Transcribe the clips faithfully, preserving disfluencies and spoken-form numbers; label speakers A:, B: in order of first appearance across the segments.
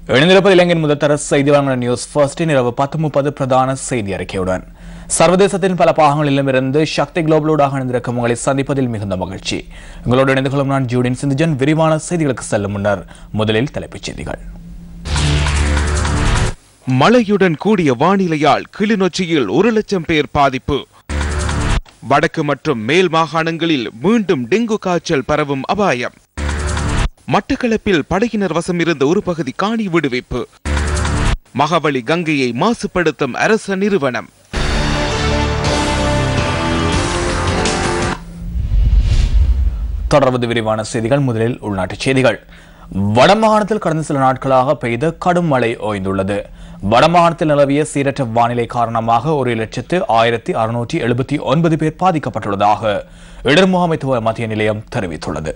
A: எழுந்திருப்பது இலங்கையின் முதற்தர செய்தி வழங்குகிற நியூஸ் ஃபர்ஸ்டின் இரவு பத்து முப்பது பிரதான செய்தி அறிக்கையுடன் சர்வதேசத்தின் பல பாகங்களிலும் இருந்து சக்தி குளோபலோடாக இணைந்திருக்கும் உங்களை சந்திப்பதில் மிகுந்த மகிழ்ச்சி. உங்களோடு இணைந்து கொள்ளும் நான் ஜூடின் சிந்துஜன். விரிவான செய்திகளுக்கு செல்லும் முன்னர் முதலில் தலைப்புச் செய்திகள்.
B: மழையுடன் கூடிய வானிலையால் கிளிநொச்சியில் ஒரு லட்சம் பேர் பாதிப்பு. வடக்கு மற்றும் மேல் மாகாணங்களில் மீண்டும் டெங்கு காய்ச்சல் பரவும் அபாயம். மட்டக்களப்பில் படையினர் வசம் இருந்த ஒரு பகுதி காணி விடுவிப்பு. மகாவலி கங்கையை மாசுபடுத்தும் அரச நிறுவனம்.
A: தொடர்வது விரிவான செய்திகள். முதலில் உள்நாட்டுச் செய்திகள். வடமாகாணத்தில் கடந்த சில நாட்களாக பெய்த கடும் மழை ஓய்ந்துள்ளது. வடமாகாணத்தில் நிலவிய சீரற்ற வானிலை காரணமாக ஒரு லட்சத்து ஆயிரத்தி அறுநூற்றி எழுபத்தி ஒன்பது பேர் பாதிக்கப்பட்டுள்ளதாக இடர் முகாமைத்துவ மத்திய நிலையம் தெரிவித்துள்ளது.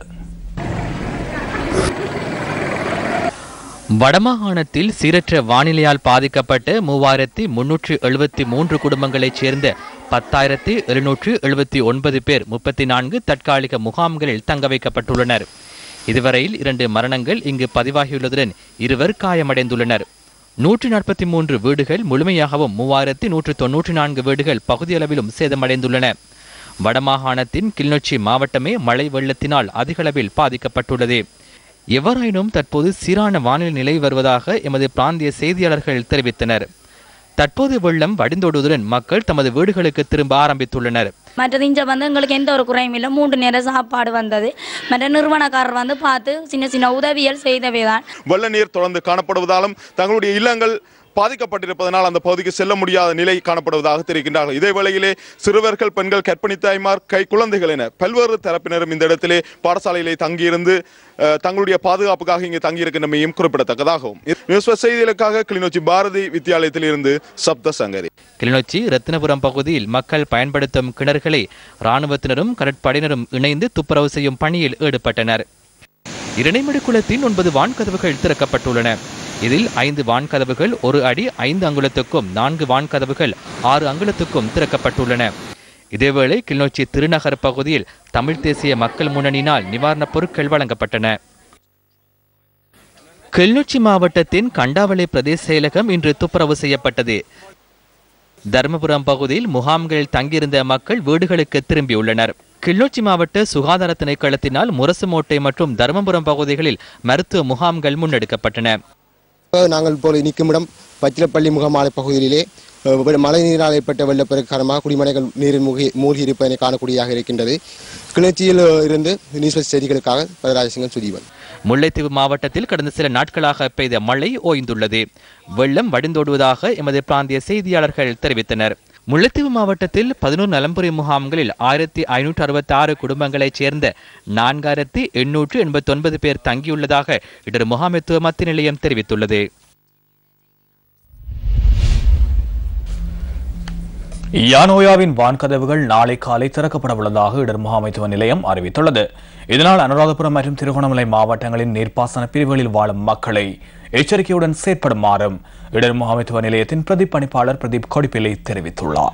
C: வடமாகாணத்தில் சீரற்ற வானிலையால் பாதிக்கப்பட்ட மூவாயிரத்தி முன்னூற்று எழுபத்தி மூன்று குடும்பங்களைச் சேர்ந்த பத்தாயிரத்தி எழுநூற்று எழுபத்தி ஒன்பது பேர் முப்பத்தி நான்கு தற்காலிக முகாம்களில் தங்க வைக்கப்பட்டுள்ளனர். இதுவரையில் இரண்டு மரணங்கள் இங்கு பதிவாகியுள்ளதுடன் இருவர் காயமடைந்துள்ளனர். நூற்றி நாற்பத்தி மூன்று வீடுகள் முழுமையாகவும் மூவாயிரத்தி நூற்று தொன்னூற்றி நான்கு வீடுகள் பகுதியளவிலும் சேதமடைந்துள்ளன. வடமாகாணத்தின் கிளிநொச்சி மாவட்டமே மழை வெள்ளத்தினால் அதிகளவில் பாதிக்கப்பட்டுள்ளது. எவ்வாறாயினும் தற்போது சீரான வானிலை நிலவி வருவதாக எமது பிராந்திய செய்தியாளர்கள் தெரிவித்தனர். தற்போது வெள்ளம் வடிந்தோடுவதுடன் மக்கள் தமது வீடுகளுக்கு திரும்ப ஆரம்பித்துள்ளனர்.
D: மற்றது இங்கே வந்து எங்களுக்கு எந்த ஒரு குறையும் இல்லை. மூன்று நேர சாப்பாடு வந்தது. மற்ற நிறுவனக்காரர் வந்து பார்த்து சின்ன சின்ன உதவிகள் செய்தவை தான்.
E: வெள்ள நீர் தொடர்ந்து காணப்படுவதாலும் தங்களுடைய இல்லங்கள் பாதிக்கப்பட்டிருப்பதனால் அந்த பகுதிக்கு செல்ல முடியாத நிலை காணப்படுவதாக தெரிவிக்கின்றார்கள். இதே வேளையிலே சிறுவர்கள், பெண்கள், கர்ப்பிணி தாய்மார், கை குழந்தைகள் என பல்வேறு தரப்பினரும் இந்த இடத்திலே பாடசாலையிலே தங்கியிருந்து தங்களுடைய பாதுகாப்புக்காக இங்கே தங்கியிருக்கின்றமையும் குறிப்பிடத்தக்கதாகும். நியூஸ் செய்திகளுக்காக கிளிநொச்சி பாரதி வித்தியாலயத்தில் இருந்து சப்த சங்கரி.
C: கிளிநொச்சி ரத்தினபுரம் பகுதியில் மக்கள் பயன்படுத்தும் கிணறுகளை இராணுவத்தினரும் கடற்படையினரும் இணைந்து துப்புரவு செய்யும் பணியில் ஈடுபட்டனர். இரணைமடு குளத்தின் ஒன்பது வான்கதவுகள் திறக்கப்பட்டுள்ளன. இதில் ஐந்து வான்கதவுகள் ஒரு அடி ஐந்து அங்குலத்துக்கும் நான்கு வான்கதவுகள் ஆறு அங்குலத்துக்கும் திறக்கப்பட்டுள்ளன. இதேவேளை கிளிநொச்சி திருநகர் பகுதியில் தமிழ் தேசிய மக்கள் முன்னணியினால் நிவாரணப் பொருட்கள் வழங்கப்பட்டன. கிளிநொச்சி மாவட்டத்தின் கண்டாவளை பிரதேச செயலகம் இன்று துப்புரவு செய்யப்பட்டது. தர்மபுரம் பகுதியில் முகாம்களில் தங்கியிருந்த மக்கள் வீடுகளுக்கு திரும்பியுள்ளனர். கிளிநொச்சி மாவட்ட சுகாதார திணைக்களத்தினால் முரசுமோட்டை மற்றும் தர்மபுரம் பகுதிகளில் மருத்துவ முகாம்கள் முன்னெடுக்கப்பட்டன.
F: நாங்கள் இப்போது நிற்கும் இடம் பச்சிலப்பள்ளி முகமாலை பகுதியிலே மழை நீரால் ஏற்பட்ட வெள்ளப்பெருக்கு காரணமாக குடிமனைகள் நீரில் மூழ்கி மூழ்கி இருப்பதனை காணக்கூடியதாக இருக்கின்றது. கிளிநொச்சியில் இருந்து நியூஸ் செய்திகளுக்காக பதராஜசிங்கம் சுதீவன்.
C: முல்லைத்தீவு மாவட்டத்தில் கடந்த சில நாட்களாக பெய்த மழை ஓய்ந்துள்ளது. வெள்ளம் வடிந்தோடுவதாக எமது பிராந்திய செய்தியாளர்கள் தெரிவித்தனர். முல்லைத்தீவு மாவட்டத்தில் பதினோரு நலம்புரி முகாம்களில் ஆயிரத்தி ஐநூற்று அறுபத்தி ஆறு குடும்பங்களைச் சேர்ந்த நான்காயிரத்தி எண்ணூற்று எண்பத்தி ஒன்பது பேர் தங்கியுள்ளதாக இடர் முகாமைத்துவ மத்திய நிலையம் தெரிவித்துள்ளது.
A: யானோயாவின் வான்கதவுகள் நாளை காலை திறக்கப்பட உள்ளதாக இடர் முகாமைத்துவ நிலையம் அறிவித்துள்ளது. இதனால் அனுராதபுரம் மற்றும் திருகோணமலை மாவட்டங்களின் நீர்ப்பாசன பிரிவுகளில் வாழும் மக்களை எச்சரிக்கையுடன் செயற்படுமாறும் இடர் முகாமைத்துவ நிலையத்தின் பிரதிப் பணிப்பாளர் பிரதீப் கொடிப்பிள்ளை தெரிவித்துள்ளார்.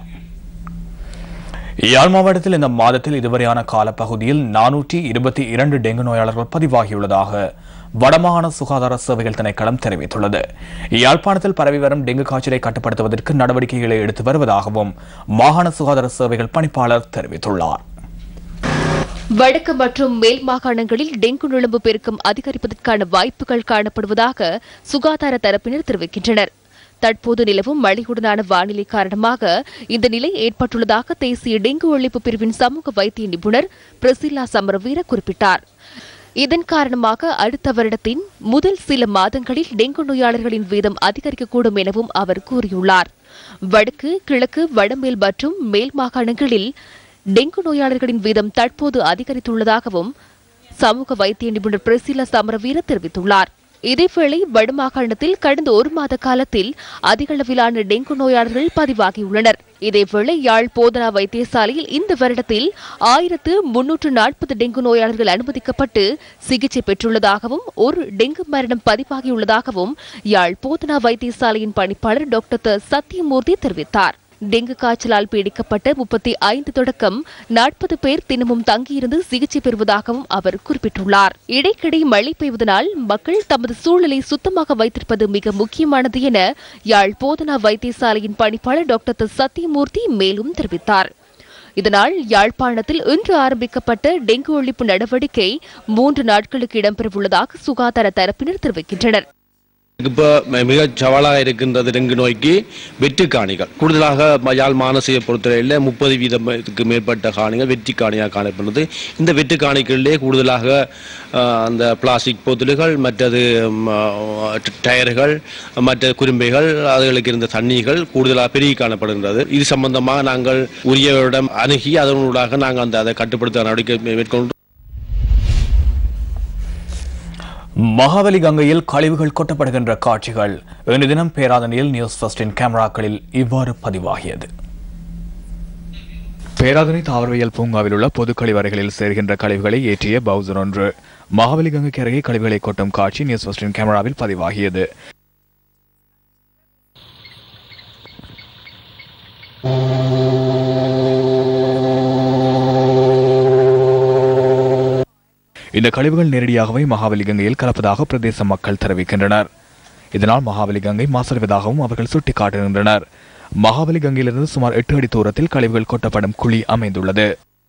A: யாழ் மாவட்டத்தில் இந்த மாதத்தில் இதுவரையான காலப்பகுதியில் நானூற்றி இருபத்தி இரண்டு டெங்கு நோயாளர்கள் பதிவாகியுள்ளதாக வடமாகாண சுகாதார சேவைகள் திணைக்களம் தெரிவித்துள்ளது. யாழ்ப்பாணத்தில் பரவி வரும் டெங்கு காய்ச்சலை கட்டுப்படுத்துவதற்கு நடவடிக்கைகளை எடுத்து வருவதாகவும் மாகாண சுகாதார சேவைகள் பணிப்பாளர் தெரிவித்துள்ளார்.
G: வடக்கு மற்றும் மேல் மாகாணங்களில் டெங்கு நுழம்பு பெருக்கம் அதிகரிப்பதற்கான வாய்ப்புகள் காணப்படுவதாக சுகாதார தரப்பினர் தெரிவிக்கின்றனர். தற்போது நிலவும் மழையுடனான வானிலை காரணமாக இந்த நிலை ஏற்பட்டுள்ளதாக தேசிய டெங்கு ஒழிப்பு பிரிவின் சமூக வைத்திய நிபுணர் பிரசில்லா சமரவீர குறிப்பிட்டார். இதன் காரணமாக அடுத்த வருடத்தின் முதல் சில மாதங்களில் டெங்கு நோயாளர்களின் வீதம் அதிகரிக்கக்கூடும் எனவும் அவர் கூறியுள்ளார். வடக்கு, கிழக்கு, வடமேல் மற்றும் மேல் மாகாணங்களில் டெங்கு நோயாளர்களின் வீதம் தற்போது அதிகரித்துள்ளதாகவும் சமூக வைத்திய நிபுணர் பிரசில்லா சமரவீர தெரிவித்துள்ளார். இதேவேளை வடமாகாணத்தில் கடந்த ஒரு மாத காலத்தில் அதிகளவிலான டெங்கு நோயாளர்கள் பதிவாகியுள்ளனர். இதேவேளை யாழ் போதனா வைத்தியசாலையில் இந்த வருடத்தில் ஆயிரத்து முன்னூற்று நாற்பது டெங்கு நோயாளர்கள் அனுமதிக்கப்பட்டு சிகிச்சை பெற்றுள்ளதாகவும் ஒரு டெங்கு மரணம் பதிவாகியுள்ளதாகவும் யாழ் போதனா வைத்தியசாலையின் பணிப்பாளர் டாக்டர் சத்தியமூர்த்தி தெரிவித்தார். டெங்கு காய்ச்சலால் பீடிக்கப்பட்ட முப்பத்தி ஐந்து தொடக்கம் நாற்பது பேர் தினமும் தங்கியிருந்து சிகிச்சை பெறுவதாகவும் அவர் குறிப்பிட்டுள்ளார். இடைக்கிடை மழை பெய்வதனால் மக்கள் தமது சூழலை சுத்தமாக வைத்திருப்பது மிக முக்கியமானது என யாழ் போதனா வைத்தியசாலையின் பணிப்பாளர் டாக்டர் சத்தியமூர்த்தி மேலும் தெரிவித்தார். இதனால் யாழ்ப்பாணத்தில் இன்று ஆரம்பிக்கப்பட்ட டெங்கு ஒழிப்பு நடவடிக்கை மூன்று நாட்களுக்கு இடம்பெறவுள்ளதாக சுகாதார தரப்பினர் தெரிவிக்கின்றனர்.
H: இப்போ மிக சவாலாக இருக்கின்றது டெங்கு நோய்க்கு வெற்றி காணிகள். கூடுதலாக யாழ் மாநகரை பொறுத்தவரையில் முப்பது வீதத்துக்கு மேற்பட்ட காணிகள் வெற்றி காணியாக காணப்படுகிறது. இந்த வெற்றி காணிகளிலே கூடுதலாக அந்த பிளாஸ்டிக் போத்தல்கள், மற்றது டயர்கள், மற்ற குறும்பைகள், அதுகளுக்கு இருந்த தண்ணீர்கள் கூடுதலாக பெருகி காணப்படுகின்றது. இது சம்பந்தமாக நாங்கள் உரியவரிடம் அணுகி அதனூடாக நாங்கள் அந்த அதை கட்டுப்படுத்த நடவடிக்கை மேற்கொண்டு
A: மகாவலி கங்கையில் கழிவுகள் கொட்டப்படுகின்ற காட்சிகள் இன்று தினம் பேராதனையில் நியூஸ் ஃபர்ஸ்டின் கேமராக்களில் இவ்வாறு பதிவாகியது. பேராதனை தாவரவியல் பூங்காவில் உள்ள பொது கழிவறைகளில் சேர்கின்ற கழிவுகளை ஏற்றிய பவுசர் ஒன்று மகாவலி கங்கைக்கு அருகே கழிவுகளை கொட்டும் காட்சி நியூஸ் ஃபர்ஸ்டின் கேமராவில் பதிவாகியது. இந்த கழிவுகள் நேரடியாகவே மகாவலி கங்கையில் கலப்பதாக பிரதேச மக்கள் தெரிவிக்கின்றனர். இதனால் மகாவலி கங்கை மாசடைவதாகவும் அவர்கள் சுட்டிக்காட்டுகின்றனர். மகாவலி கங்கையிலிருந்து சுமார் எட்டு அடி தூரத்தில் கழிவுகள் கொட்டப்படும் குழி அமைந்துள்ளது.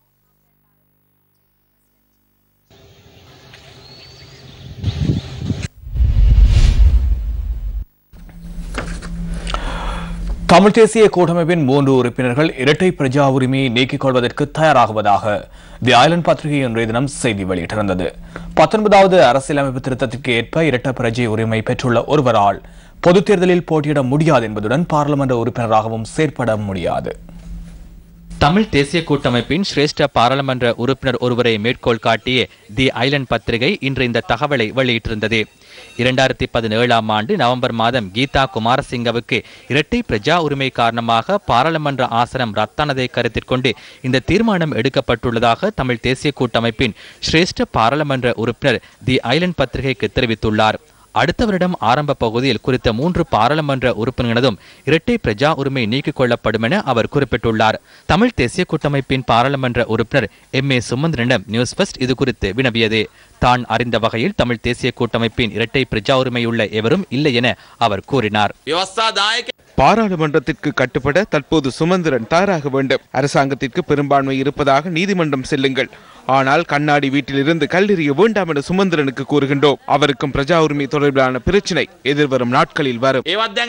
A: தமிழ் தேசிய கூட்டமைப்பின் மூன்று உறுப்பினர்கள் இரட்டை பிரஜா உரிமையை நீக்கிக் கொள்வதற்கு தயாராகுவதாக தி ஐலண்ட் பத்திரிகை இன்றைய தினம் செய்தி வெளியிட்டிருந்தது. பத்தொன்பதாவது அரசியலமைப்பு திருத்தத்திற்கு ஏற்ப இரட்டை பிரஜை உரிமை பெற்றுள்ள ஒருவரால் பொதுத் தேர்தலில் போட்டியிட முடியாது என்பதுடன் பாராளுமன்ற உறுப்பினராகவும் செயற்பட முடியாது.
C: தமிழ் தேசிய கூட்டமைப்பின் சிரேஷ்ட பாராளுமன்ற உறுப்பினர் ஒருவரை மேற்கோள் காட்டிய தி ஐலண்ட் பத்திரிகை இன்று இந்த தகவலை வெளியிட்டிருந்தது. இரண்டாயிரத்தி பதினேழாம் ஆண்டு நவம்பர் மாதம் கீதா குமாரசிங்கவுக்கு இரட்டை பிரஜா உரிமை காரணமாக பாராளுமன்ற ஆசனம் ரத்தானதை கருத்தில் கொண்டு இந்த தீர்மானம் எடுக்கப்பட்டுள்ளதாக தமிழ் தேசிய கூட்டமைப்பின் சிரேஷ்ட பாராளுமன்ற உறுப்பினர் தி ஐலண்ட் பத்திரிகைக்கு தெரிவித்துள்ளார். அடுத்த வருடம் ஆரம்ப பகுதியில் குறித்த மூன்று பாராளுமன்ற உறுப்பினர்களதும் இரட்டை பிரஜா உரிமை நீக்கிக் கொள்ளப்படும் என அவர் குறிப்பிட்டுள்ளார். தமிழ் தேசிய கூட்டமைப்பின் பாராளுமன்ற உறுப்பினர் எம் ஏ சுமந்திரனிடம் நியூஸ் ஃபர்ஸ்ட் இது குறித்து வினவியது. தான் அறிந்த வகையில் தமிழ் தேசிய கூட்டமைப்பின் இரட்டை பிரஜா உரிமையுள்ள எவரும் இல்லை என அவர் கூறினார்.
B: பாராளுமன்றத்திற்கு கட்டுப்பட தற்போது சுமந்திரன் தயாராக வேண்டும். அரசாங்கத்திற்கு பெரும்பான்மை இருப்பதாக நீதிமன்றம் செல்லுங்கள். ஆனால் கண்ணாடி வீட்டிலிருந்து கல்லெறிய வேண்டாம் என சுமந்திரனுக்கு கூறுகின்றோம். அவருக்கும் பிரஜா உரிமை தொடர்பிலான பிரச்சினை எதிர்வரும் நாட்களில் வரும்.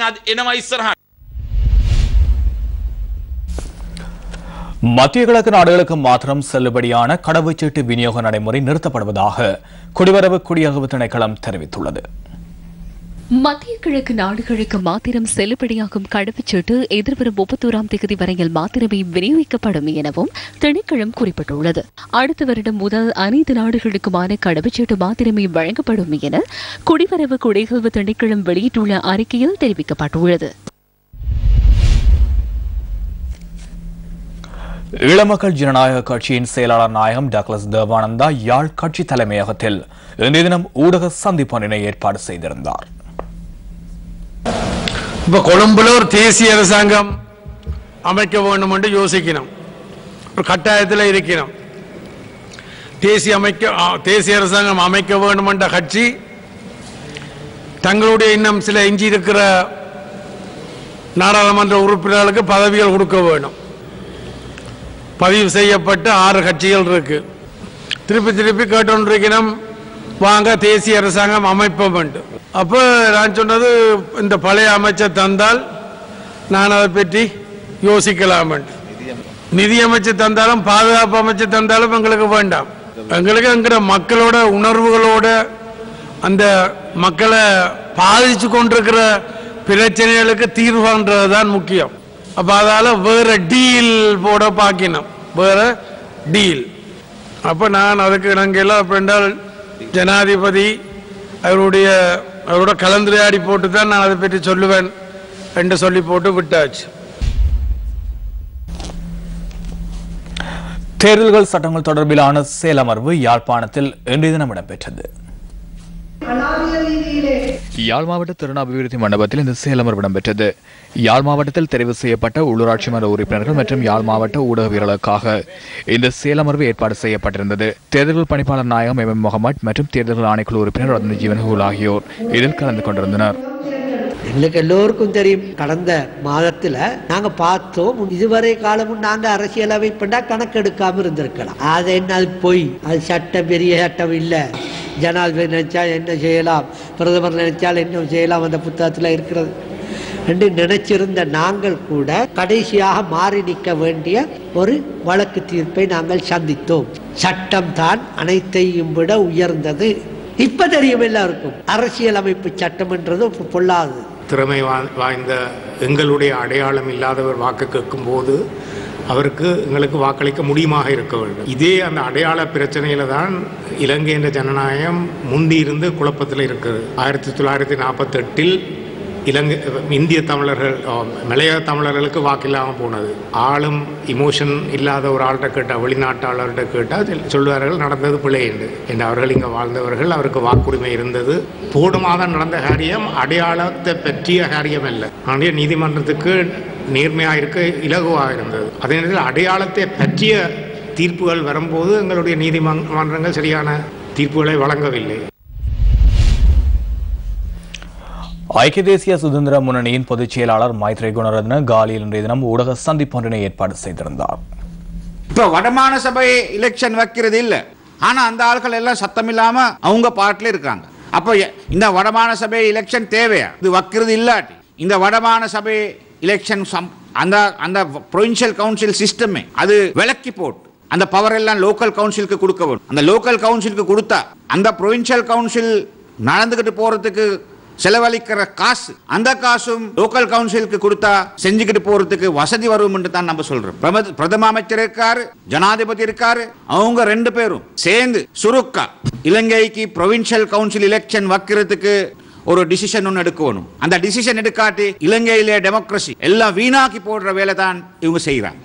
A: மத்திய கிழக்கு நாடுகளுக்கு மாத்திரம் செல்லுபடியான கடவுச்சீட்டு விநியோக நடைமுறை நிறுத்தப்படுவதாக குடிவரவு குடியகல்வு திணைக்களம் தெரிவித்துள்ளது.
G: மத்திய கிழக்கு நாடுகளுக்கு மாத்திரம் செல்லுபடியாகும் கடவுச்சீட்டு எதிர்வரும் முப்பத்தோராம் தேதி வரையில் மாத்திரமே விநியோகிக்கப்படும் எனவும் திணைக்களம் குறிப்பிட்டுள்ளது. அடுத்த வருடம் முதல் அனைத்து நாடுகளுக்குமான கடவுச்சீட்டு மாத்திரமே வழங்கப்படும் என குடிவரவு குடியகல்வு திணைக்களம் வெளியிட்டுள்ள அறிக்கையில் தெரிவிக்கப்பட்டுள்ளது.
A: ஈழமக்கள் ஜனநாயக கட்சியின் செயலாளர் நாயகம் டக்ளஸ் தேவானந்தா யாழ் கட்சி தலைமையகத்தில் இன்றைய தினம் ஊடக சந்திப்பொன்றினை ஏற்பாடு செய்திருந்தார்.
I: இப்ப கொழும்புல ஒரு தேசிய அரசாங்கம் அமைக்க வேண்டும் என்று யோசிக்கணும், ஒரு கட்டாயத்தில் இருக்கணும். தேசிய அமைக்க தேசிய அரசாங்கம் அமைக்க வேண்டும் என்ற கட்சி தங்களுடைய இன்னும் சில எஞ்சி இருக்கிற நாடாளுமன்ற உறுப்பினர்களுக்கு பதவிகள் கொடுக்க வேண்டும். பதிவு செய்யப்பட்ட ஆறு கட்சிகள் இருக்கு. திருப்பி திருப்பி கேட்டோன்றிருக்கணும், வாங்க தேசிய அரசாங்கம் அமைப்போம் என்று. அப்போ நான் சொன்னது, இந்த பழைய அமைச்சர் தந்தால் நான் அதை பற்றி யோசிக்கலாம் என்று. நிதி அமைச்சர் தந்தாலும் பாதுகாப்பு அமைச்சர் தந்தாலும் எங்களுக்கு வேண்டாம். எங்களுக்கு எங்கிற மக்களோட உணர்வுகளோட அந்த மக்களை பாதிச்சு கொண்டிருக்கிற பிரச்சனைகளுக்கு தீர்வு காண்றது தான் முக்கியம். அப்ப அதால வேற டீல் போட பார்க்கணும், வேற டீல். அப்ப நான் அதுக்கு நாங்கள் என்றால் ஜனாதிபதி அவருடைய அவரோட கலந்துரையாடி போட்டு தான் நான் அதை பற்றி சொல்லுவேன் என்று சொல்லி போட்டு விட்டாச்சு.
A: தேர்தல்கள் சட்டங்கள் தொடர்பிலான செயலமர்வு யாழ்ப்பாணத்தில் இன்றைய தினம் இடம்பெற்றது. யாழ் மாவட்ட திறன் அபிவிருத்தி மண்டபத்தில் இந்த செயலமர்வு இடம்பெற்றது. யாழ் மாவட்டத்தில் தெரிவு செய்யப்பட்ட உள்ளூராட்சி மன்ற உறுப்பினர்கள் மற்றும் யாழ் மாவட்ட ஊடகவியலாளருக்காக இந்த செயலமர்வு ஏற்பாடு செய்யப்பட்டிருந்தது. தேர்தல் பணிப்பாளர் நாயகம் எம் எம் முகமது மற்றும் தேர்தல் ஆணைக்குழு உறுப்பினர் ரத்ன ஜீவன்ஹூல் ஆகியோர் இதில் கலந்து கொண்டிருந்தனர்.
J: எங்களுக்கு எல்லோருக்கும் தெரியும், கடந்த மாதத்துல நாங்க பார்த்தோம், இதுவரை காலமும் நாங்க அரசியலமைப்புண்டா கணக்கெடுக்காம இருந்திருக்கலாம். அது என்ன, அது பொய், அது சட்டம் பெரிய சட்டம் இல்லை. ஜனாதிபதி நினைச்சா என்ன செய்யலாம், பிரதமர் நினைச்சால் என்ன செய்யலாம், அந்த புத்தகத்துல இருக்கிறது என்று நினைச்சிருந்த நாங்கள் கூட கடைசியாக மாறி நிற்க வேண்டிய ஒரு வழக்கு தீர்ப்பை நாங்கள் சந்தித்தோம். சட்டம் தான் அனைத்தையும் விட உயர்ந்தது. இப்ப தெரியும் எல்லாருக்கும், அரசியலமைப்பு சட்டம் என்றது பொல்லாது.
I: திறமை வாய்ந்த எங்களுடைய அடையாளம் இல்லாதவர் வாக்கு கேட்கும் போது அவருக்கு எங்களுக்கு வாக்களிக்க முடியுமாக இருக்க வேண்டும். இதே அந்த அடையாள பிரச்சனையில தான் இலங்கை என்ற ஜனநாயகம் முந்தி இருந்து குழப்பத்தில் இருக்குது. ஆயிரத்தி தொள்ளாயிரத்தி நாற்பத்தி எட்டில் இலங்கை இந்திய தமிழர்கள் மலையாள தமிழர்களுக்கு வாக்கில்லாமல் போனது. ஆளும் இமோஷன் இல்லாத ஒரு ஆள்கிட்ட கேட்டால், வெளிநாட்டாளர்கிட்ட கேட்டால் சொல்வார்கள் நடந்தது பிழை என்று. என்று அவர்கள் இங்கே வாழ்ந்தவர்கள், அவருக்கு வாக்குரிமை இருந்தது. போடு மாதம் நடந்த காரியம் அடையாளத்தை பற்றிய காரியம் அல்ல. ஆனால் நீதிமன்றத்துக்கு நேர்மையாக இருக்க இலகுவாக இருந்தது. அதே நேரத்தில் அடையாளத்தை பற்றிய தீர்ப்புகள் வரும்போது எங்களுடைய நீதிமன்றங்கள் சரியான தீர்ப்புகளை வழங்கவில்லை.
A: ஐக்கிய தேசிய சுதந்திர முன்னணியின் பொதுச் செயலாளர் மைத்ரி குணரத்ன காலியில் இன்றைய தினம் ஊடக சந்திப்பொன்றினை ஏற்பாடு செய்திருந்தார்.
K: இப்ப வடமாகாண சபை எலெக்ஷன் வைக்கிறது இல்ல, ஆனா அந்த ஆட்கள் எல்லாம் சத்தம் இல்லாம அவங்க பாட்டில் இருக்காங்க. அப்ப இந்த வடமாகாண சபை எலெக்ஷன் தேவையா? இது வைக்கிறது இல்லாட்டி இந்த வடமாகாண சபை எலெக்ஷன் அந்த அந்த ப்ரொவின்சியல் கவுன்சில் சிஸ்டமே அது விலக்கி போட்டு அந்த பவர் எல்லாம் லோக்கல் கவுன்சிலுக்கு கொடுக்க வேண்டும். அந்த லோக்கல் கவுன்சிலுக்கு கொடுத்தா அந்த ப்ரொவின்சியல் கவுன்சில் நடந்துகிட்டு போறதுக்கு செலவழிக்கிற காசு, அந்த காசும் லோக்கல் கவுன்சிலுக்கு கொடுத்தா செஞ்சுக்கிட்டு போறதுக்கு வசதி வரும் என்று தான் நம்ம சொல்றோம். பிரதம அமைச்சர் இருக்காரு, ஜனாதிபதி இருக்காரு, அவங்க ரெண்டு பேரும் சேர்ந்து சுருக்கா இலங்கைக்கு ப்ரொவின்சியல் கவுன்சில் எலெக்ஷன் வைக்கிறதுக்கு ஒரு டிசிஷன் ஒன்று எடுக்கணும். அந்த டிசிஷன் எடுக்காட்டி இலங்கையிலே டெமோக்ரஸி எல்லாம் வீணாக்கி போடுற வேலை தான் இவங்க செய்யறாங்க.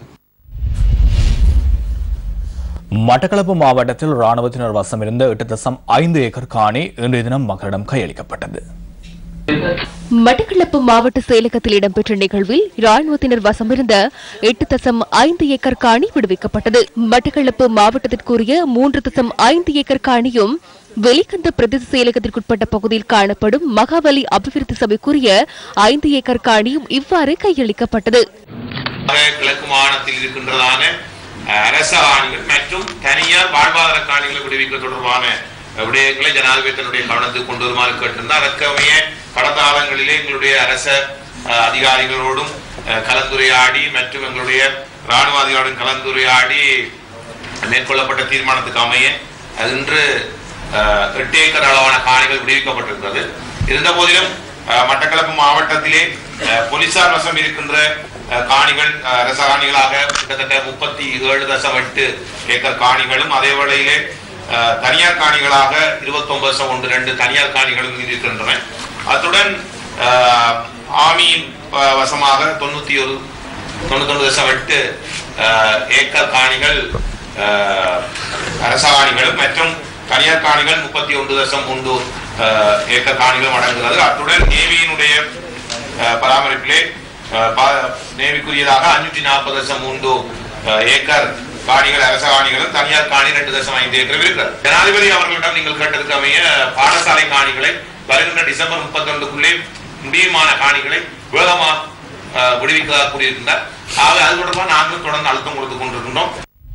A: மட்டக்களப்பு மாவட்டத்தில் ராணுவத்தினர் வசம் இருந்த எட்டு தசம் ஐந்து ஏக்கர் காணி இன்றைய தினம் மக்களிடம் கையளிக்கப்பட்டது.
G: மட்டக்களப்பு மாவட்ட செயலகத்தில் இடம்பெற்ற நிகழ்வில் ராணுவத்தினர் வசமிருந்த எட்டு தசம் ஐந்து ஏக்கர் காணி விடுவிக்கப்பட்டது. மட்டக்களப்பு மாவட்டத்திற்குரிய மூன்று தசம் ஐந்து ஏக்கர் காணியும் வெளிக்கந்த பிரதேச செயலகத்திற்குட்பட்ட பகுதியில் காணப்படும் மகாவலி அபிவிருத்தி சபைக்குரிய ஐந்து ஏக்கர் காணியும் இவ்வாறு கையளிக்கப்பட்டது.
L: கிழக்கு மாகாணத்தில் இருக்கின்றதான அரச காணிகள் மற்றும் தனியார் வாழ்வாதார காணிகளை விடுவிக்க தொடர்பான விடயங்களை ஜனாதிபதியினுடைய கவனத்துக்கு கொண்டு வருமாறு கேட்டிருந்தார். அதற்கமைய கடந்த காலங்களிலே எங்களுடைய அரச அதிகாரிகளோடும் கலந்துரையாடி மற்றும் எங்களுடைய ராணுவ அதிகாரிகளுடன் கலந்துரையாடி மேற்கொள்ளப்பட்ட தீர்மானத்துக்கு அமைய இன்று எட்டு ஏக்கர் அளவான காணிகள் விடுவிக்கப்பட்டிருக்கிறது. இருந்த போதிலும் மட்டக்களப்பு மாவட்டத்திலே போலீசார் வசம் இருக்கின்ற காணிகள் அரச காணிகளாக கிட்டத்தட்ட முப்பத்தி ஏழு தசம் எட்டு ஏக்கர் காணிகளும், அதே வேளையிலே தனியார் காணிகளாக இருபத்தி ஒன்பது தசம் ஒன்று ரெண்டு தனியார் காணிகளும் இருக்கின்றன. அத்துடன் ஆமியின் வசமாக தொண்ணூத்தி ஒரு தொண்ணூத்தி ஒன்று தசம் எட்டு ஏக்கர் காணிகள் அரச காணிகளும் மற்றும் தனியார் காணிகள் முப்பத்தி ஒன்று தசம் மூன்று ஏக்கர் காணிகளும் அடங்குகிறது. அத்துடன் நேவியினுடைய பராமரிப்பிலே நேவிக்குரியதாக அஞ்சூற்றி நாற்பது தசம் மூன்று ஏக்கர் காணிகள் அரச காணிகளும் தனியார் காணி ரெண்டு தசம் ஐந்து ஏக்கர் இருக்கிறது. ஜனாதிபதி அவர்களிடம் நீங்கள் கேட்டதுக்கு அமைய பாடசாலை காணிகளை வருகின்ற டிசம்பர் முப்பத்தி ஒன்றுக்குள்ளே முடியுமான காணிகளை வேகமாக விடுவிக்க கூறியிருக்கின்றார். ஆகவே அது தொடர்பாக நாங்களும் தொடர்ந்து அழுத்தம் கொடுத்துக் கொண்டிருக்கின்றோம்.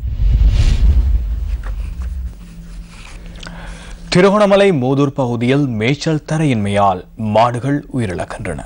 A: திருகோணமலை மூதூர் பகுதியில் மேய்ச்சல் தரையின்மையால் மாடுகள் உயிரிழக்கின்றன.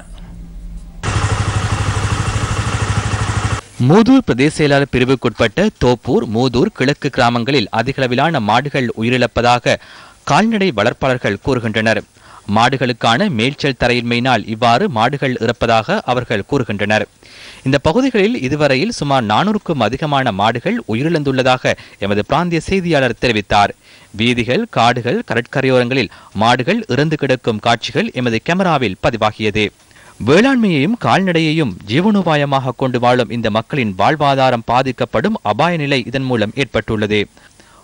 C: மூதூர் பிரதேச செயலாளர் பிரிவுக்குட்பட்ட தோப்பூர், மூதூர், கிழக்கு கிராமங்களில் அதிகளவிலான மாடுகள் உயிரிழப்பதாக கால்நடை வளர்ப்பாளர்கள் கூறுகின்றனர். மாடுகளுக்கான மேய்ச்சல் தரையின்மையினால் இவ்வாறு மாடுகள் இறப்பதாக அவர்கள் கூறுகின்றனர். இந்த பகுதிகளில் இதுவரையில் சுமார் நானூறுக்கும் அதிகமான மாடுகள் உயிரிழந்துள்ளதாக எமது பிராந்திய செய்தியாளர் தெரிவித்தார். வீதிகள், காடுகள், கடற்கரையோரங்களில் மாடுகள் இறந்து கிடக்கும் காட்சிகள் எமது கேமராவில் பதிவாகியது. வேளாண்மையையும் கால்நடையையும் ஜீவனோபாயமாக கொண்டு வாழும் இந்த மக்களின் வாழ்வாதாரம் பாதிக்கப்படும் அபாய நிலை இதன் மூலம் ஏற்பட்டுள்ளது.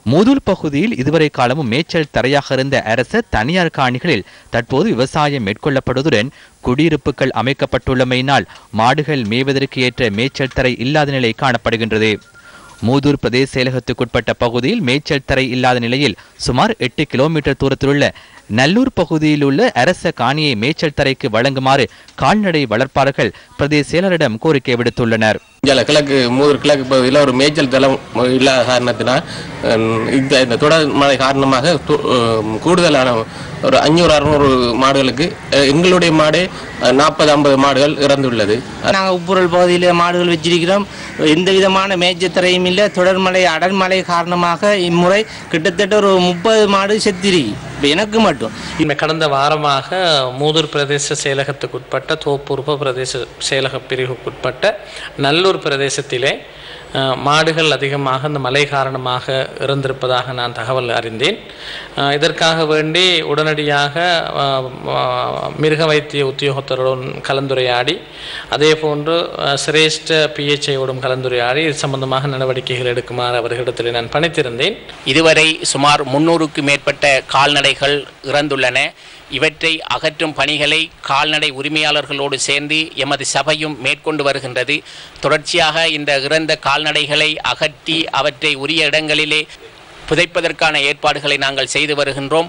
C: மூதூர் பகுதியில் இதுவரை காலமும் மேய்ச்சல் தரையாக இருந்த அரச தனியார் காணிகளில் தற்போது விவசாயம் மேற்கொள்ளப்படுவதுடன் குடியிருப்புகள் அமைக்கப்பட்டுள்ளமையினால் மாடுகள் மேய்வதற்கு ஏற்ற மேய்ச்சல் தரை இல்லாத நிலை காணப்படுகின்றது. மூதூர் பிரதேச செயலகத்துக்குட்பட்ட பகுதியில் மேய்ச்சல் தரை இல்லாத நிலையில் சுமார் எட்டு கிலோமீட்டர் தூரத்தில் உள்ள நல்லூர் பகுதியில் உள்ள அரச காணியை மேய்ச்சல் தரைக்கு வழங்குமாறு கால்நடை வளர்ப்பாளர்கள் பிரதேச செயலரிடம் கோரிக்கை விடுத்துள்ளனர்.
M: கிழக்கு மூதூர் கிழக்கு பகுதியில் ஒரு மேய்ச்சல் தளம் இல்லாத காரணத்தினால் இந்த தொடர் மழை காரணமாக கூடுதலான ஒரு அஞ்சூறு அறுநூறு மாடுகளுக்கு எங்களுடைய மாடு நாற்பது ஐம்பது மாடுகள் இறந்துள்ளது.
N: நாங்கள் உப்புரல் பகுதியில் மாடுகள் வச்சிருக்கிறோம். எந்த விதமான மேய்ச்சத்தரையும் இல்லை. தொடர்மழை அடர்மழை காரணமாக இம்முறை கிட்டத்தட்ட ஒரு முப்பது மாடு செத்திருக்கு. இப்போ எனக்கு மட்டும்
O: கடந்த வாரமாக மூதூர் பிரதேச செயலகத்துக்குட்பட்ட தோப்பூர்ப பிரதேச செயலக பிரிவுக்குட்பட்ட நல்லூர் பிரதேசத்திலே மாடுகள் அதிகமாக இந்த மழை காரணமாக இறந்திருப்பதாக நான் தகவல் அறிந்தேன். இதற்காக வேண்டி உடனடியாக மிருக வைத்திய உத்தியோகத்தருடன் கலந்துரையாடி அதே போன்று சிரேஷ்ட பிஹெச்ஐயோடும் கலந்துரையாடி இது சம்பந்தமாக நடவடிக்கைகள் எடுக்குமாறு அவர்களிடத்தில் நான் பணித்திருந்தேன்.
P: இதுவரை சுமார் முன்னூறுக்கு மேற்பட்ட கால்நடைகள் இறந்துள்ளன. இவற்றை அகற்றும் பணிகளை கால்நடை உரிமையாளர்களோடு சேர்ந்து எமது சபையும் மேற்கொண்டு வருகின்றது. தொடர்ச்சியாக இந்த இறந்த கால்நடைகளை அகற்றி அவற்றை உரிய இடங்களிலே புதைப்பதற்கான ஏற்பாடுகளை நாங்கள் செய்து வருகின்றோம்.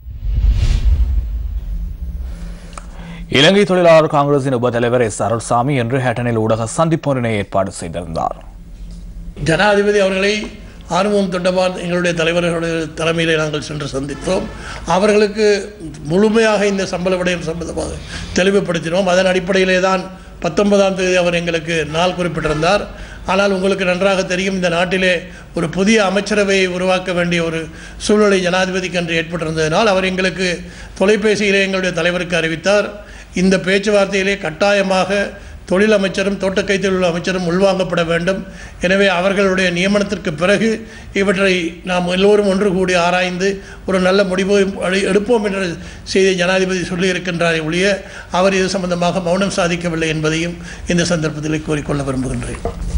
A: இலங்கை தொழிலாளர் காங்கிரசின் உபதலைவர் எஸ் அருள்சாமி இன்று ஹேட்டனில் ஊடக சந்திப்பொன்றினை ஏற்பாடு செய்திருந்தார்.
Q: ஜனாதிபதி அவர்களை ஆர்வம் தொண்டமான் எங்களுடைய தலைவர்களுடைய தலைமையிலே நாங்கள் சென்று சந்தித்தோம். அவர்களுக்கு முழுமையாக இந்த சம்பள விடயம் சம்பந்தமாக தெளிவுபடுத்தினோம். அதன் அடிப்படையிலே தான் பத்தொன்பதாம் தேதி அவர் எங்களுக்கு நாள் குறிப்பிட்டிருந்தார். ஆனால் உங்களுக்கு நன்றாக தெரியும், இந்த நாட்டிலே ஒரு புதிய அமைச்சரவையை உருவாக்க வேண்டிய ஒரு சூழ்நிலை ஜனாதிபதிக்கு அன்று ஏற்பட்டிருந்ததினால் அவர் எங்களுக்கு தொலைபேசியிலே எங்களுடைய தலைவருக்கு அறிவித்தார். இந்த பேச்சுவார்த்தையிலே கட்டாயமாக தொழில் அமைச்சரும் தோட்டக்கை தொழில் அமைச்சரும் உள்வாங்கப்பட வேண்டும். எனவே அவர்களுடைய நியமனத்திற்கு பிறகு இவற்றை நாம் எல்லோரும் ஒன்று கூடி ஆராய்ந்து ஒரு நல்ல முடிவை எடுப்போம் என்ற செய்தியை ஜனாதிபதி சொல்லியிருக்கின்றார் ஒழிய அவர் இது சம்பந்தமாக மௌனம் சாதிக்கவில்லை என்பதையும் இந்த சந்தர்ப்பத்தில் கூறிக்கொள்ள விரும்புகின்றேன்.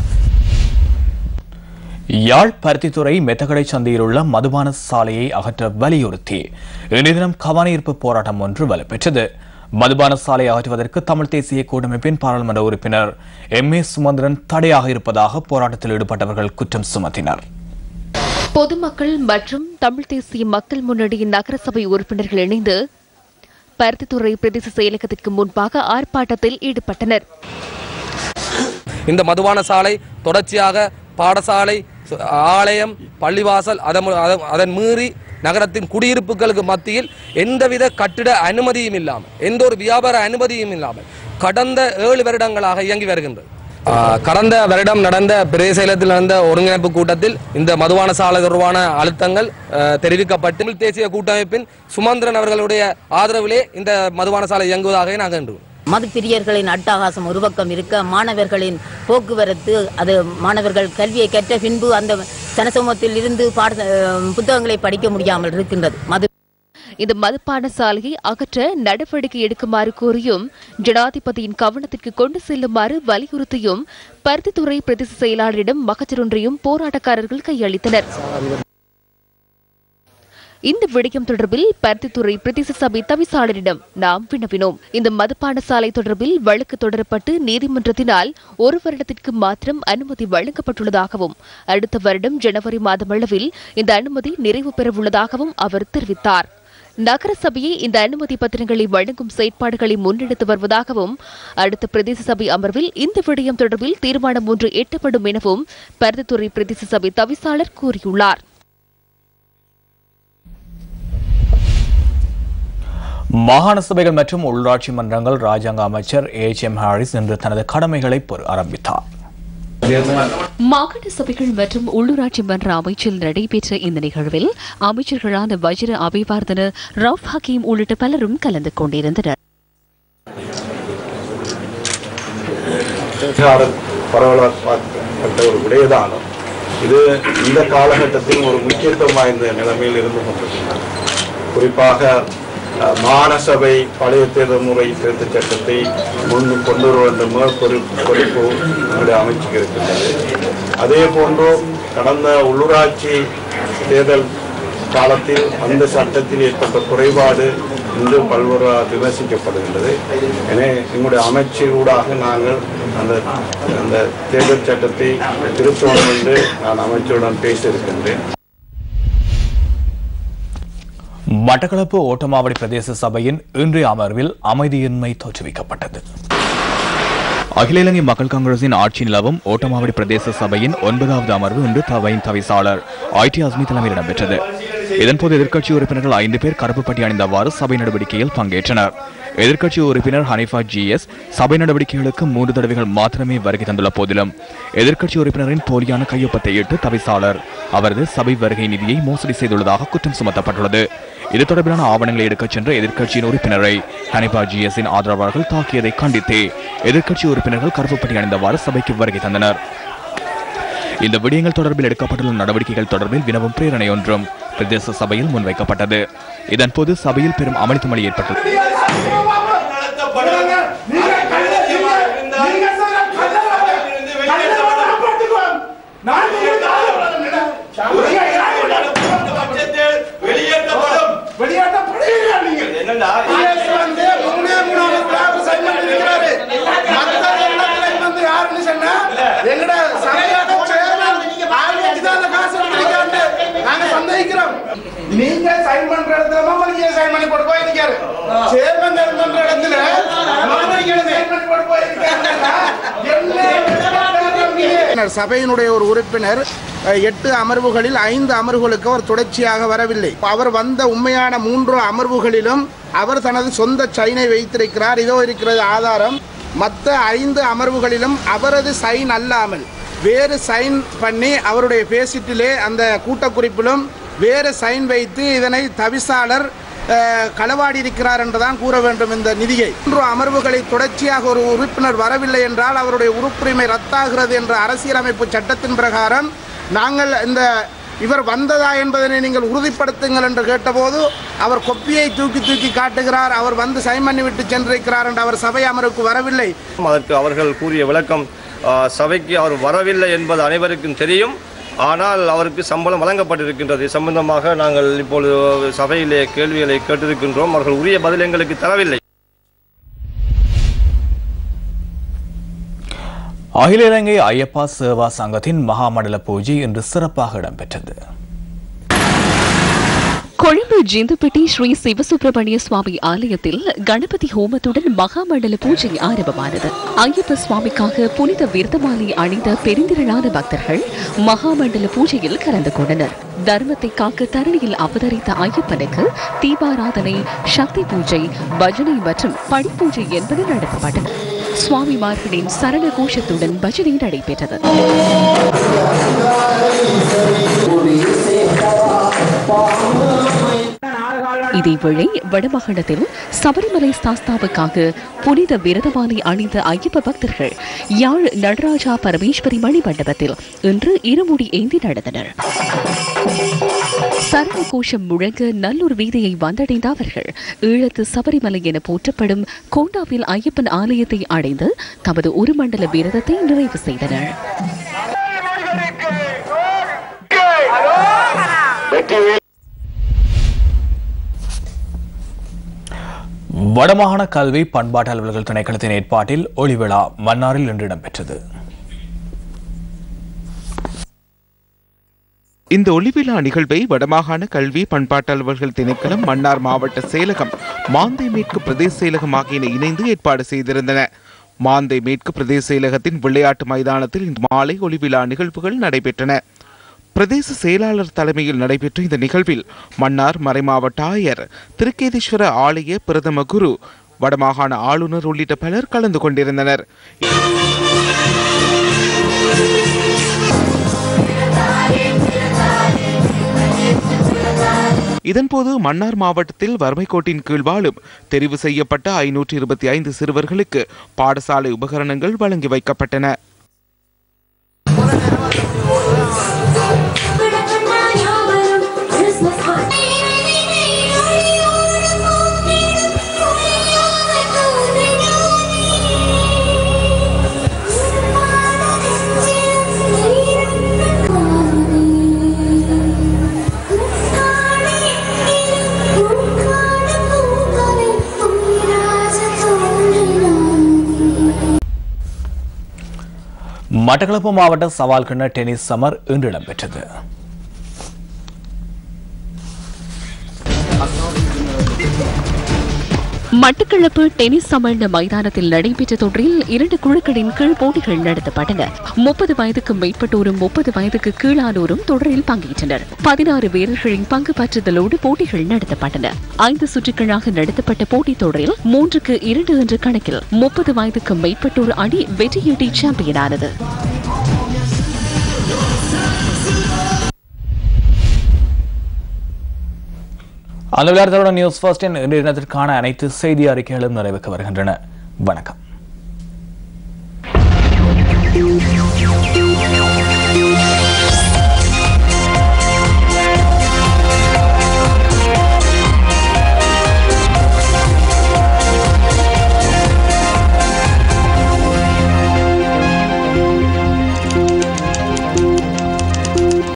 A: யாழ் பருத்தித்துறை மெத்தகடை சந்தையில் உள்ள மதுபான சாலையை அகற்ற வலியுறுத்தி இன்றைய தினம் கவனஈர்ப்பு போராட்டம் ஒன்று வலுப்பெற்றது. மதுபான சாலை அகற்றுவதற்கு தமிழ் தேசிய கூட்டமைப்பின் பாராளுமன்ற உறுப்பினர் எம் ஏ சுமந்திரன் தடையாக இருப்பதாக போராட்டத்தில் ஈடுபட்டவர்கள் குற்றம் சுமத்தினர்.
G: பொதுமக்கள் மற்றும் தமிழ் தேசிய மக்கள் முன்னணியின் நகரசபை உறுப்பினர்கள் இணைந்து பருத்தித்துறை பிரதேச செயலகத்திற்கு முன்பாக ஆர்ப்பாட்டத்தில் ஈடுபட்டனர்.
R: இந்த மதுபான சாலை தொடர்ச்சியாக பாடசாலை, ஆலயம், பள்ளிவாசல் அதன் மீறி நகரத்தின் குடியிருப்புகளுக்கு மத்தியில் எந்தவித கட்டிட அனுமதியும் இல்லாமல் எந்த ஒரு வியாபார அனுமதியும் இல்லாமல் கடந்த ஏழு வருடங்களாக இயங்கி வருகின்றது. கடந்த வருடம் நடந்த பிரதேச செயலகத்தில் நடந்த ஒருங்கிணைப்பு கூட்டத்தில் இந்த மதுபான சாலை தொடர்பான அழுத்தங்கள் தெரிவிக்கப்பட்டு தமிழ் தேசிய கூட்டமைப்பின் சுமந்திரன் அவர்களுடைய ஆதரவிலே இந்த மதுபான சாலை இயங்குவதாக நாங்கள் கண்டோம்.
S: மது பிரியர்களின் அட்டகாசம் ஒரு பக்கம் இருக்க, மாணவர்களின் போக்குவரத்து, அது மாணவர்கள் கல்வியை கற்ற பின்பு அந்த சனசமூகத்தில் இருந்து பாட புத்தகங்களை படிக்க முடியாமல் இருக்கின்றது. மது
G: இந்த மதுபான சாலையை அகற்ற நடவடிக்கை எடுக்குமாறு கோரியும் ஜனாதிபதியின் கவனத்திற்கு கொண்டு செல்லுமாறு வலியுறுத்தியும் பருத்தித்துறை பிரதேச செயலாளரிடம் மகஜரொன்றையும் போராட்டக்காரர்கள் கையளித்தனர். இந்த விடயம் தொடர்பில் பருத்தித்துறை பிரதேச சபை தவிசாளரிடம் நாம் வினவினோம். இந்த மதுபான சாலை தொடர்பில் வழக்கு தொடரப்பட்டு நீதிமன்றத்தினால் ஒரு வருடத்திற்கு மாத்திரம் அனுமதி வழங்கப்பட்டுள்ளதாகவும் அடுத்த வருடம் ஜனவரி மாதம் அளவில் இந்த அனுமதி நிறைவு பெறவுள்ளதாகவும் அவர் தெரிவித்தார். நகர சபையை இந்த அனுமதி பத்திரங்களை வழங்கும் செயற்பாடுகளை முன்னெடுத்து வருவதாகவும் அடுத்த பிரதேச சபை அமர்வில் இந்த விடயம் தொடர்பில் தீர்மானம் ஒன்று எட்டப்படும் எனவும் பருத்தித்துறை பிரதேச சபை தவிசாளர் கூறியுள்ளார்.
A: மாகாண சபைகள் மற்றும் உள்ளாட்சி மன்றங்கள் ராஜாங்க அமைச்சர் எச் எம் ஹாரிஸ் இன்று தனது கடமைகளை ஆரம்பித்தார்.
T: மாகாண சபைகள் மற்றும் உள்ளூராட்சி மன்ற அமைச்சில் நடைபெற்ற இந்த நிகழ்வில் அமைச்சர்களான வஜிர அபிவர்தன, ரவுப் ஹக்கீம் உள்ளிட்ட பலரும் கலந்து கொண்டிருந்தனர்.
U: ஒரு விடயதானம் இது இந்த காலகட்டத்தில் ஒரு முக்கியத்துவம் வாய்ந்த நிலைமையில் இருந்து கொண்டிருக்கிறது. குறிப்பாக மாநசபை பழைய தேர்தல் முறை திருத்த சட்டத்தை முன் கொண்டு வர வேண்டும் பொறுப்பு பொறுப்பு நம்முடைய அமைச்சுக்கு இருக்கின்றது. அதே போன்று கடந்த உள்ளூராட்சி தேர்தல் காலத்தில் அந்த சட்டத்தில் ஏற்பட்ட குறைபாடு இன்று பல்வேறு விமர்சிக்கப்படுகின்றது. எனவே எங்களுடைய அமைச்சரூடாக நாங்கள் அந்த அந்த தேர்தல் சட்டத்தை திருத்தணும் என்று நான் அமைச்சருடன் பேச இருக்கின்றேன்.
A: மட்டக்களப்பு ஓட்டமாவடி பிரதேச சபையின் இன்றைய அமர்வில் அமைதியின்மை தோற்றுவிக்கப்பட்டது. அகில இலங்கை மக்கள் காங்கிரசின் ஆட்சி நிலவும் ஓட்டமாவடி பிரதேச சபையின் ஒன்பதாவது அமர்வு இன்று சபையின் தவிசாளர் ஐ டி அஸ்மி தலைமையில் இடம்பெற்றது. இதன்போது எதிர்க்கட்சி உறுப்பினர்கள் ஐந்து பேர் கருப்பு பட்டி அணிந்தவாறு சபை நடவடிக்கையில் பங்கேற்றனர். எதிர்க்கட்சி உறுப்பினர் ஹனிஃபா ஜி எஸ் சபை நடவடிக்கைகளுக்கு மூன்று தடவைகள் மாத்திரமே வருகை தந்துள்ள போதிலும் எதிர்க்கட்சி உறுப்பினரின் போலியான கையொப்பத்தை இட்டு தவிசாளர் அவரது சபை வருகை நிதியை மோசடி செய்துள்ளதாக குற்றம் சுமத்தப்பட்டுள்ளது. இது தொடர்பிலான ஆவணங்களை எடுக்கச் சென்ற எதிர்க்கட்சியின் உறுப்பினரை ஹனிஃபா ஜி எஸின் ஆதரவாளர்கள் தாக்கியதை கண்டித்து எதிர்க்கட்சி உறுப்பினர்கள் கருப்பு பட்டி அணிந்தவாறு சபைக்கு வருகை தந்தனர். இந்த விடயங்கள் தொடர்பில் எடுக்கப்பட்டுள்ள நடவடிக்கைகள் தொடர்பில் வினவும் பிரேரணை ஒன்றும் பிரதேச சபையில் முன்வைக்கப்பட்டது. இதன்போது சபையில் பெரும் அமளித்துமளி ஏற்பட்டது.
D: நீங்க சைன் பண்ற இடத்துல மாமனிக்கு சைன் பண்ணி போட்டு போயிருக்காரு. சேர்மன் பண்ற இடத்துல மாமனிக்கு சைன் பண்ணி போட்டு போயிருக்காருன்னா என்ன? சபையினுடைய ஒரு உறுப்பினர் எட்டு அமர்வுகளில் ஐந்து அமர்வுகளுக்கு அவர் தொடர்ச்சியாக வரவில்லை. அவர் வந்த உண்மையான மூன்று அமர்வுகளிலும் அவர் தனது சொந்த சைனை வைத்திருக்கிறார். இதோ இருக்கிறது ஆதாரம். மற்ற ஐந்து அமர்வுகளிலும் அவரது சைன் அல்லாமல் வேறு சைன் பண்ணி அவருடைய பேசிட்டிலே அந்த கூட்டக்குறிப்பிலும் வேறு சைன் வைத்து இதனை தவிசாளர் களவாடி இருக்கிறார் என்றுதான் கூற வேண்டும். இந்த நிதியை மூன்று அமர்வுகளை தொடர்ச்சியாக ஒரு உறுப்பினர் வரவில்லை என்றால் அவருடைய உறுப்புரிமை ரத்தாகிறது என்ற அரசியலமைப்பு சட்டத்தின் பிரகாரம் நாங்கள் இந்த இவர் வந்ததா என்பதனை நீங்கள் உறுதிப்படுத்துங்கள் என்று கேட்டபோது அவர் கொப்பியை தூக்கி தூக்கி காட்டுகிறார். அவர் வந்து சைன் பண்ணி விட்டு சென்றிருக்கிறார் என்று அவர் சபை அமர்வுக்கு வரவில்லை.
V: அதற்கு அவர்கள் கூறிய விளக்கம், சபைக்கு அவர் வரவில்லை என்பது அனைவருக்கும் தெரியும், ஆனால் அவருக்கு சம்பளம் வழங்கப்பட்டிருக்கின்றது. சம்பந்தமாக நாங்கள் இப்பொழுது சபையிலே கேள்விகளை கேட்டிருக்கின்றோம். அவர்கள் உரிய பதில் எங்களுக்கு தரவில்லை.
A: அகில இலங்கை ஐயப்பா சேவா சங்கத்தின் மகாமண்டல பூஜை இன்று சிறப்பாக இடம்பெற்றது.
T: கொழும்பு ஜிந்துப்பட்டி ஸ்ரீ சிவசுப்பிரமணிய சுவாமி ஆலயத்தில் கணபதி ஹோமத்துடன் மகாமண்டல பூஜை ஆரம்பமானது. ஐயப்ப சுவாமிக்காக புனித விரதமாலை அணிந்த பெருந்திரளான பக்தர்கள் மகாமண்டல பூஜையில் கலந்து கொண்டனர். தர்மத்தை காக்க தரணியில் அவதரித்த ஐயப்பனுக்கு தீபாராதனை, சக்தி பூஜை, பஜனை மற்றும் படிப்பூஜை என்பது நடத்தப்பட்டது. சுவாமிமார்களின் சரண கோஷத்துடன் பஜனை நடைபெற்றது. இதேவேளை வடமாகாணத்தில் சபரிமலை சாஸ்தாவுக்காக புனித விரதமாலை அணிந்த ஐயப்ப பக்தர்கள் யாழ் நடராஜா பரமேஸ்வரி மணி மண்டபத்தில் இன்று இருமுடி ஏந்தி நடந்தனர். சரண கோஷம் முழங்க நல்லூர் வீதியை வந்தடைந்த அவர்கள் ஈழத்து சபரிமலை என போற்றப்படும் கோண்டாவில் ஐயப்பன் ஆலயத்தை அடைந்து தமது ஒரு மண்டல விரதத்தை நிறைவு செய்தனர்.
A: வடமாகாண கல்வி பண்பாட்டு அலுவலர்கள் திணைக்களத்தின் ஏற்பாட்டில் ஒளிவிழா மன்னாரில் இன்று இடம்பெற்றது.
B: இந்த ஒளிவிழா நிகழ்வை வடமாகாண கல்வி பண்பாட்டு அலுவலர்கள் திணைக்களம், மன்னார் மாவட்ட செயலகம், மாந்தை மேற்கு பிரதேச செயலகம் ஆகியன இணைந்து ஏற்பாடு செய்திருந்தன. மாந்தை மேற்கு பிரதேச செயலகத்தின் விளையாட்டு மைதானத்தில் இன்று மாலை ஒளிவிழா நிகழ்வுகள் நடைபெற்றன. பிரதேச செயலாளர் தலைமையில் நடைபெற்ற இந்த நிகழ்வில் மன்னார் மறைமாவட்ட ஆயர், திருக்கேதீஸ்வர ஆலய பிரதம குரு, வடமாகாண ஆளுநர் உள்ளிட்ட பலர் கலந்து கொண்டிருந்தனர். இதன்போது மன்னார் மாவட்டத்தில் வறுமை கோட்டின் கீழ் வாழும் தெரிவு செய்யப்பட்ட ஐநூற்றி இருபத்தி ஐந்து சிறுவர்களுக்கு பாடசாலை உபகரணங்கள் வழங்கி வைக்கப்பட்டன.
A: மட்டக்களப்பு மாவட்ட சவால்கண்ண டென்னிஸ் சமர் இன்று இடம்பெற்றது.
T: மட்டக்களப்பு டென்னிஸ் சம்மேளன மைதானத்தில் நடைபெற்ற தொடரில் இரண்டு குழுக்களின் கீழ் போட்டிகள் நடத்தப்பட்டன. முப்பது வயதுக்கு மேற்பட்டோரும் முப்பது வயதுக்கு கீழானோரும் தொடரில் பங்கேற்றனர். பதினாறு வீரர்களின் பங்கு பற்றுதலோடு போட்டிகள் நடத்தப்பட்டன. ஐந்து சுற்றுகளாக நடத்தப்பட்ட போட்டித் தொடரில் மூன்றுக்கு இரண்டு என்ற கணக்கில் முப்பது வயதுக்கு மேற்பட்டோர் அணி வெற்றியீட்டி சாம்பியனானது.
A: அந்த விளையாட்டுடன் நியூஸ் ஃபர்ஸ்டின் இன்றைய தினத்திற்கான அனைத்து செய்தி அறிக்கைகளும் நிறைவுக்கு வருகின்றன. வணக்கம்.